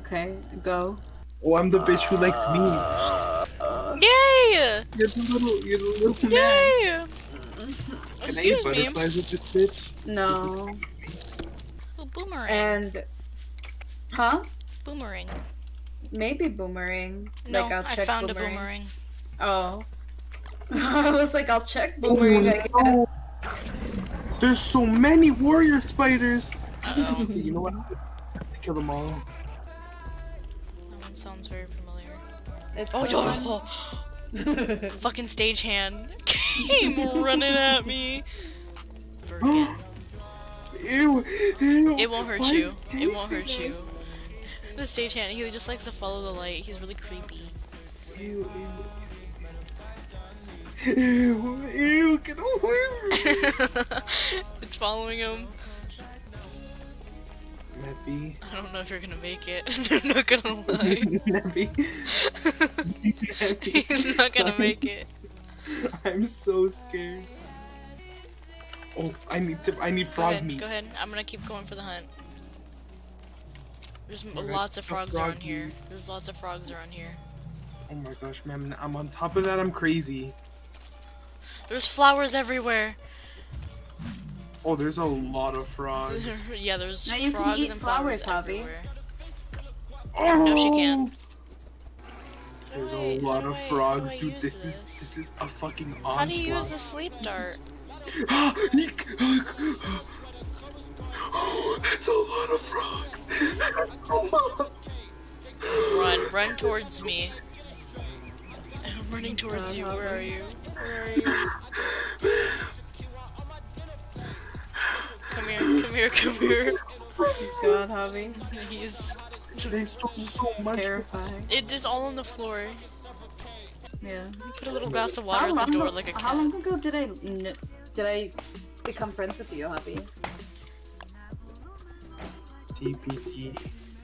Okay, go. Oh, I'm the bitch who likes me. Yay! You're the little man. Yay! Can I eat Excuse me. butterflies with this bitch? No. Ooh, boomerang. And, huh? Boomerang. Maybe boomerang. No, Like, I'll I check found boomerang. a boomerang. Oh. I was like, I'll check boomerang, I guess. There's so many warrior spiders. Uh-oh. Okay, you know what? I kill them all. That one sounds very familiar. It's Oh, someone- no! Fucking stagehand came running at me. Virgin. Ew, ew. It won't hurt Why you. are It won't hurt facing you. The stagehand, he just likes to follow the light. He's really creepy. Ew, ew. Ew, ew, get away from me. It's following him. Nappy. I don't know if you're gonna make it. I'm not gonna lie. Nappy. Nappy. He's not gonna make it. I'm so scared. Oh, I need Go frog ahead, meat. go ahead. I'm gonna keep going for the hunt. There's Alright, lots of the frogs frog around here. meat. There's lots of frogs around here. Oh my gosh, man, I'm on top of that, I'm crazy. There's flowers everywhere. Oh, there's a lot of frogs. Yeah, there's Now you can frogs eat and flowers, flowers Hobby. everywhere. Oh! No, she can't. There's How a do lot I- of how do frogs, I dude. use This is a fucking onslaught. How do you use the sleep dart? That's a lot of frogs. Run towards me. I'm running towards you. Where are you? Where are you? Come here. God, Hobby. He's. They stole so much. Terrifying. It is all on the floor. Yeah. Put a little glass of water at the door like a How long cat. ago did I become friends with you, Hobby? TPT.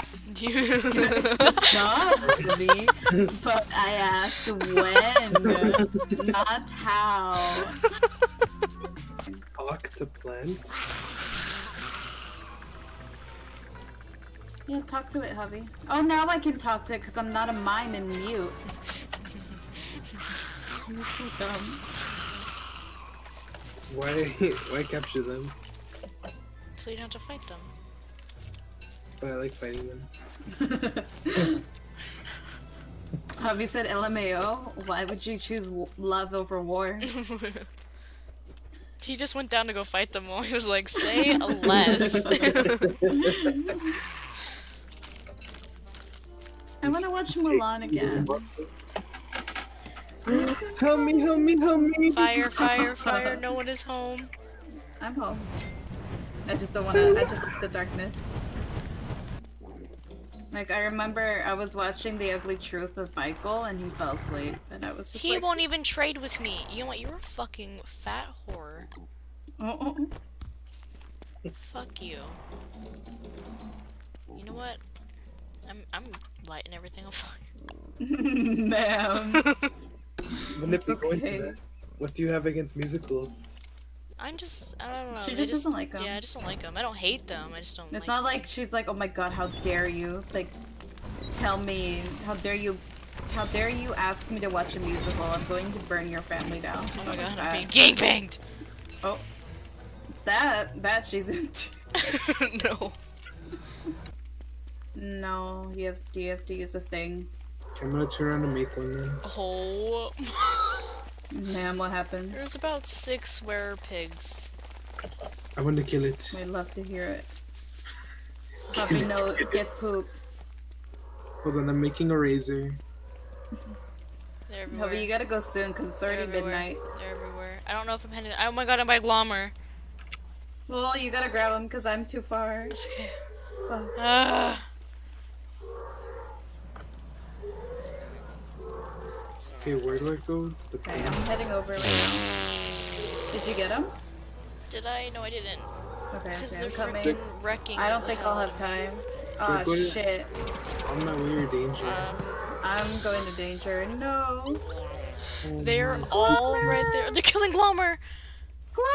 Not me, but I asked when, not how. Talk to plant. Yeah, talk to it, Hubby. Oh, now I can talk to it because I'm not a mime and mute. You're so dumb. Why capture them? So you don't have to fight them. But I like fighting them. Hubby said LMAO. Why would you choose love over war? He just went down to go fight them all. He was like, say less. I want to watch Mulan again. Help me, help me, help me! Fire, no one is home. I'm home. I just don't want to. I just like the darkness. Like, I remember I was watching The Ugly Truth of Michael and he fell asleep. And I was just He like, won't even trade with me. You know what? You're a fucking fat whore. oh. Fuck you. You know what? I'm lighting everything on fire. Ma'am. It's okay. What do you have against musicals? I don't know. She they just doesn't like them. Yeah, I just don't like them. I don't hate them. I just don't It's like not like she's like, oh my god, how dare you? Like, tell me, how dare you ask me to watch a musical? I'm going to burn your family down. Oh my Something god, like I'm being that. gangbanged! Oh. That she's into. No. No, you have to use a thing. I'm gonna turn around and make one then. Oh. Ma'am, what happened? There's about 6 werepigs. I want to kill it. We'd love to hear it. Puppy no gets poop. Hold on, I'm making a razor. They're everywhere. Hubby, you gotta go soon because it's already midnight. They're everywhere. I don't know if I'm heading. Oh my god, I'm by Glommer. Well, you gotta grab them because I'm too far. It's okay. Fuck. Okay, where do I go? The Okay, I'm heading over right now. Did you get them? Did I? No, I didn't. Okay, Because okay, they're I'm coming. freaking wrecking. I don't the think hell I'll out have of me. time. We're Oh going- shit. On my way or danger. I'm going to danger. No. Oh They're my- all right there. They're killing Glommer!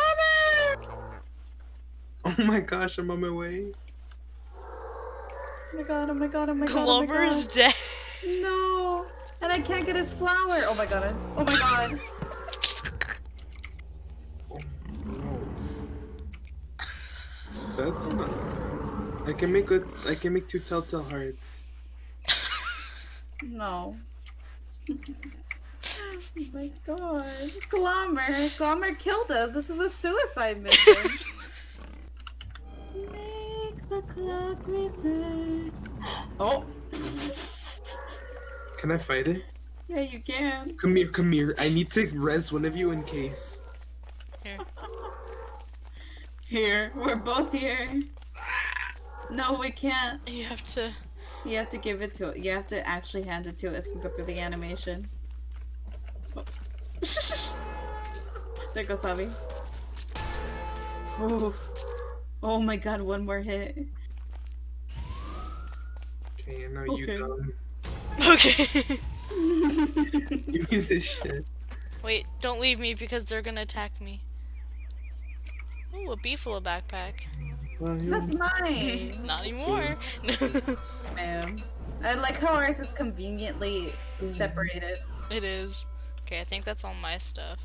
Glommer! Oh my gosh, I'm on my way. Oh my god, oh my god, oh my god, oh my Glover is god. dead. No! And I can't get his flower! Oh my god. Oh my god. Oh, no. That's not. I can make 2 telltale hearts. No. Oh my god. Glommer killed us. This is a suicide mission. Make the clock reverse. Oh! Can I fight it? Yeah, you can. Come here. I need to res one of you in case. Here. Here. We're both here. No, we can't. You have to. You have to give it to it. You have to actually hand it to us and go through the animation. Oh. There goes Abby. Oh. Oh my god, one more hit. Okay, and now you Okay. dumb. Okay. Give me this shit. Wait, don't leave me because they're gonna attack me. Oh, a beefalo backpack. Well, That's mine! Not anymore. Man. I like how ours is conveniently separated. It is. Okay, I think that's all my stuff.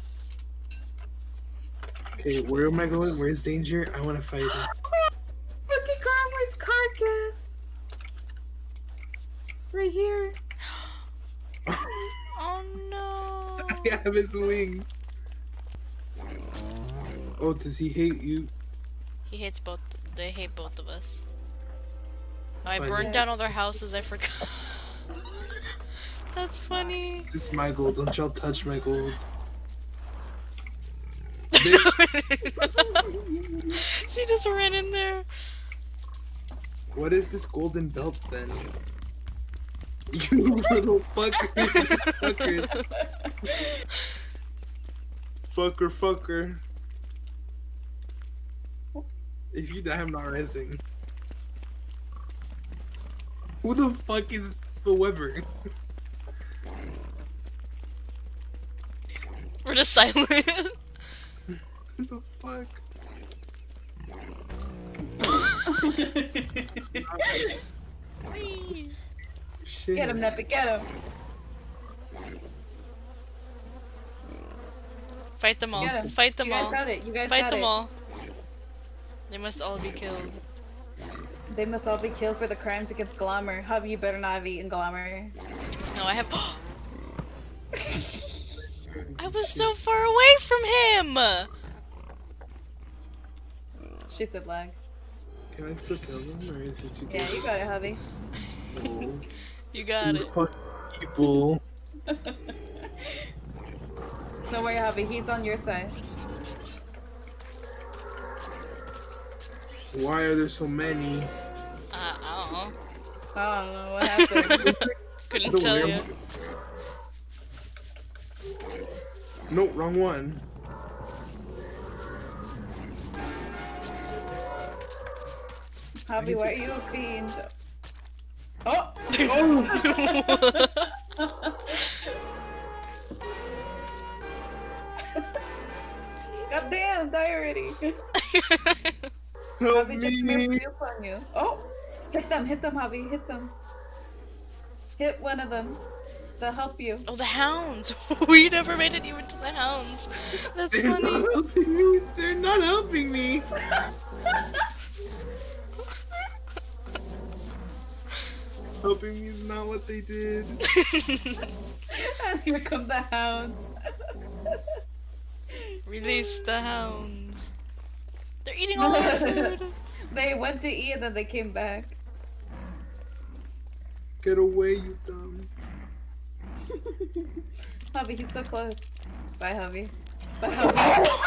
Okay, where am I going? Where's danger? I want to fight it. Look at Glommer's carcass! Right here. Oh no. I have his wings. Oh, does he hate you? He hates both. They hate both of us. Oh, I Fine. burned down all their houses. I forgot. That's funny. This is my gold. Don't y'all touch my gold. She just ran in there. What is this golden belt then? You little fucker. Fucker. If you die, I'm not resing. Who the fuck is the Weber? We're just silent. Who the fuck? Shit. Get him, Neppy, get him! Fight them all. Get him. Fight them You guys all. got it. You guys Fight got them it. all. They must all be killed. They must all be killed for the crimes against Glommer. Javi, you better not have eaten Glommer. No, I have. I was so far away from him. She said lag. Can I still kill them, or is it too Yeah, you got it, Javi. No. You got it. Fuck people. Don't worry, Javi. He's on your side. Why are there so many? I don't know. I don't know what happened. Couldn't The tell you. werewolf. No, wrong one. Javi, why are you a fiend? Oh! God damn, die already. Help Javi just smeared me. milk on you. Oh! Hit them, Javi, hit them. Hit one of them. They'll help you. Oh, the hounds! We never made it even to the hounds. That's They're funny. not helping me. They're not helping me. Helping me is not what they did. And here come the hounds. Release the hounds. They're eating all our food. They went to eat and then they came back. Get away, you dumb. Javi, he's so close. Bye, Javi. Bye, Javi.